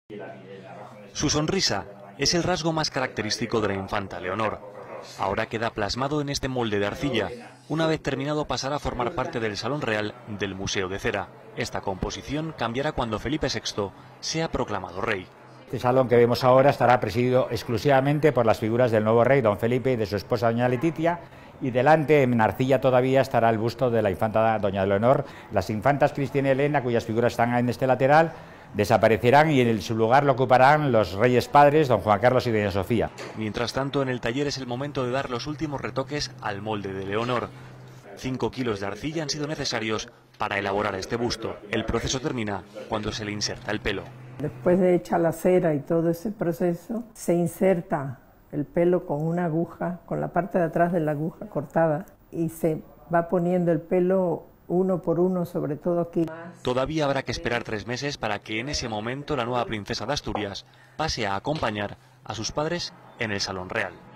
Su sonrisa es el rasgo más característico de la infanta Leonor. Ahora queda plasmado en este molde de arcilla. Una vez terminado pasará a formar parte del Salón Real del Museo de Cera. Esta composición cambiará cuando Felipe VI sea proclamado rey. Este salón que vemos ahora estará presidido exclusivamente por las figuras del nuevo rey, don Felipe, y de su esposa, doña Leticia, y delante, en arcilla todavía, estará el busto de la infanta doña Leonor. Las infantas Cristina y Elena, cuyas figuras están en este lateral, desaparecerán y en su lugar lo ocuparán los reyes padres, don Juan Carlos y doña Sofía. Mientras tanto, en el taller es el momento de dar los últimos retoques al molde de Leonor. 5 kilos de arcilla han sido necesarios para elaborar este busto. El proceso termina cuando se le inserta el pelo. Después de hecha la cera y todo ese proceso, se inserta el pelo con una aguja, con la parte de atrás de la aguja cortada, y se va poniendo el pelo uno por uno, sobre todo aquí. Todavía habrá que esperar 3 meses para que en ese momento la nueva princesa de Asturias pase a acompañar a sus padres en el Salón Real.